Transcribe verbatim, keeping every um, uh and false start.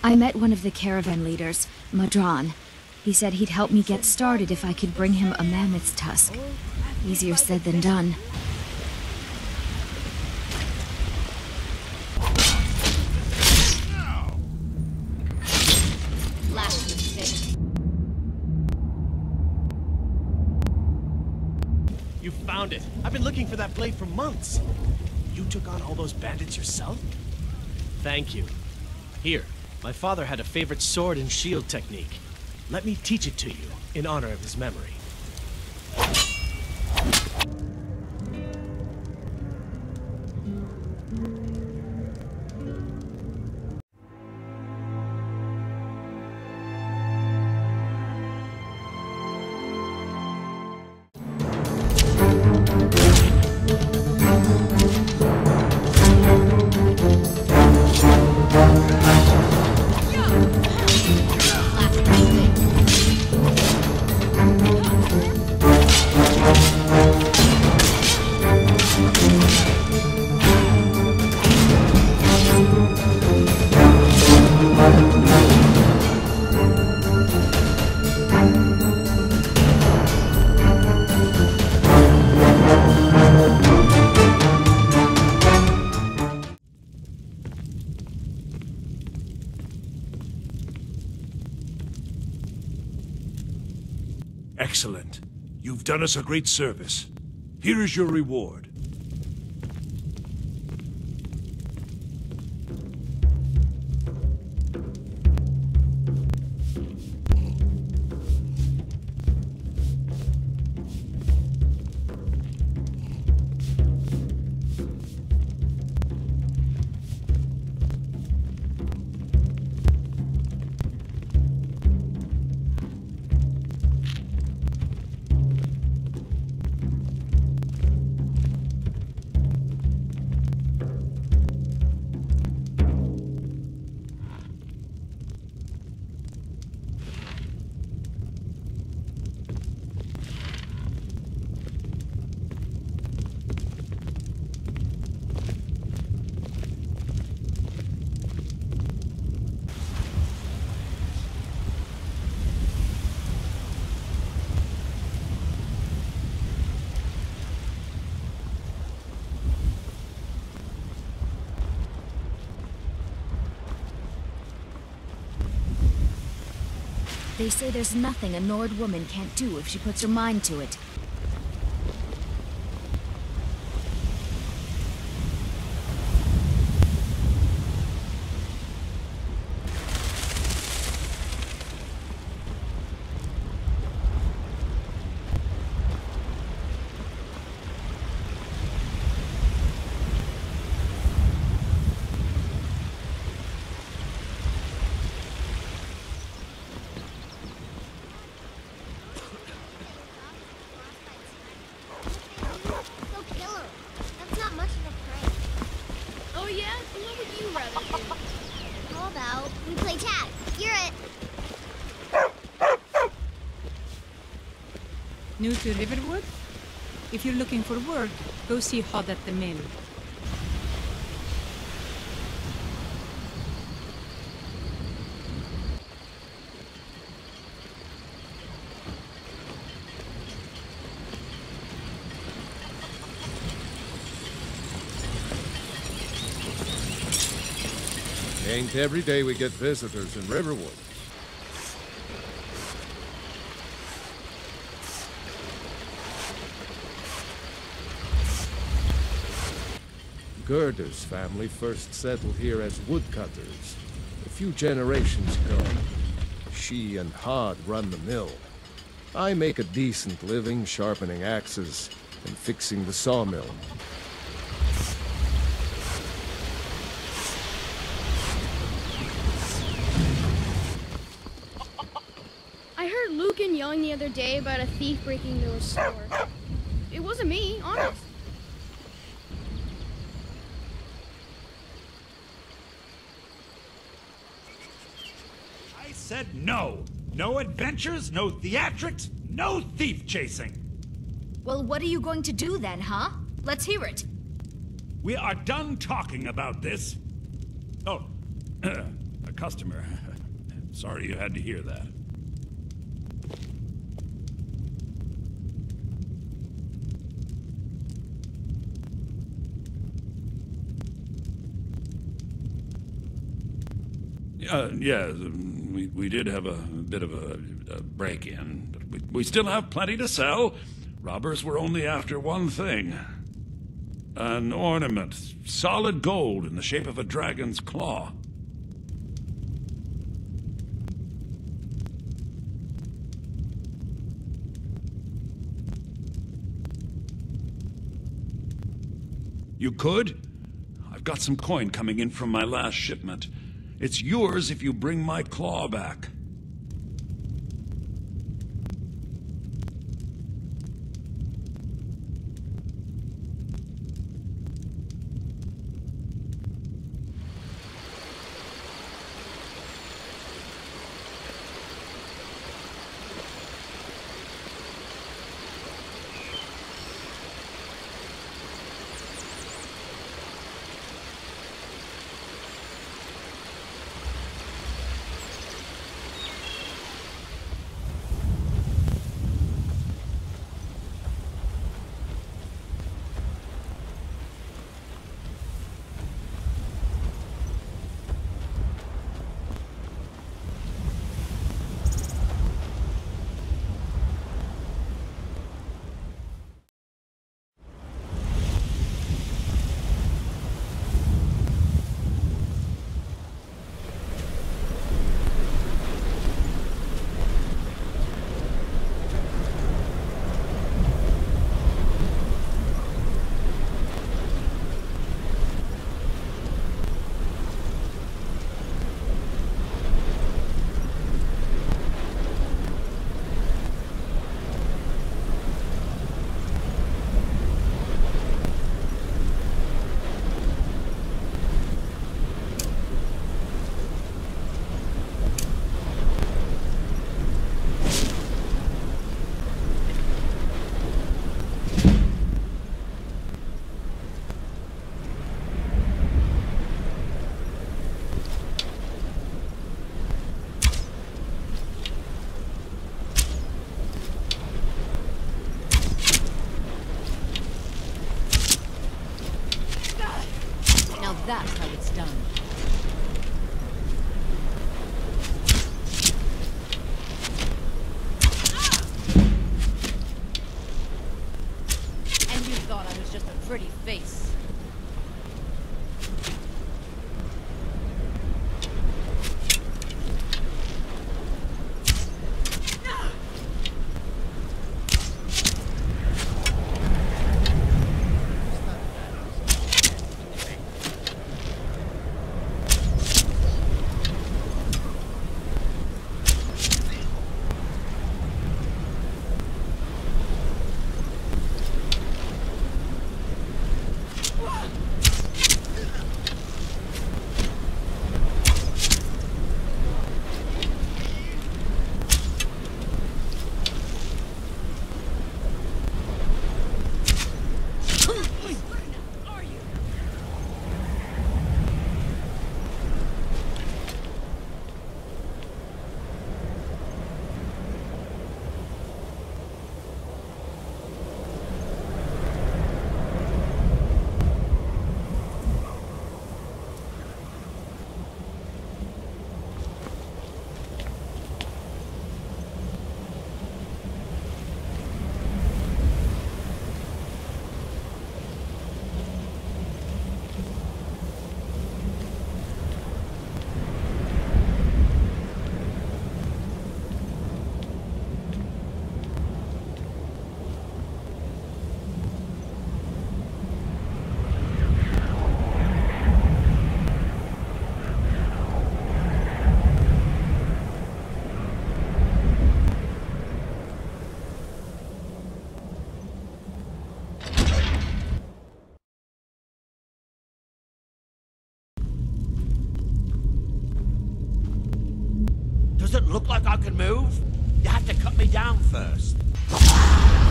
I met one of the caravan leaders, Madran. He said he'd help me get started if I could bring him a mammoth's tusk. Easier said than done. You found it. I've been looking for that blade for months. You took on all those bandits yourself? Thank you. Here, my father had a favorite sword and shield technique. Let me teach it to you, in honor of his memory. Excellent. You've done us a great service. Here is your reward. They say there's nothing a Nord woman can't do if she puts her mind to it. New to Riverwood? If you're looking for work, go see Hod at the mill. Ain't every day we get visitors in Riverwood. Gerda's family first settled here as woodcutters a few generations ago. She and Hod run the mill. I make a decent living sharpening axes and fixing the sawmill. I heard Lucan yelling the other day about a thief breaking into a store. It wasn't me, honest. I said no. No adventures, no theatrics, no thief chasing. Well, what are you going to do then, huh? Let's hear it. We are done talking about this. Oh, customer. Sorry you had to hear that. Uh, yeah, we, we did have a, bit of a, a break-in, but we, we still have plenty to sell. Robbers were only after one thing. An ornament, solid gold in the shape of a dragon's claw. You could? I've got some coin coming in from my last shipment. It's yours if you bring my claw back. That's how it's done. And you thought I was just a pretty face. Does it look like I can move? You have to cut me down first.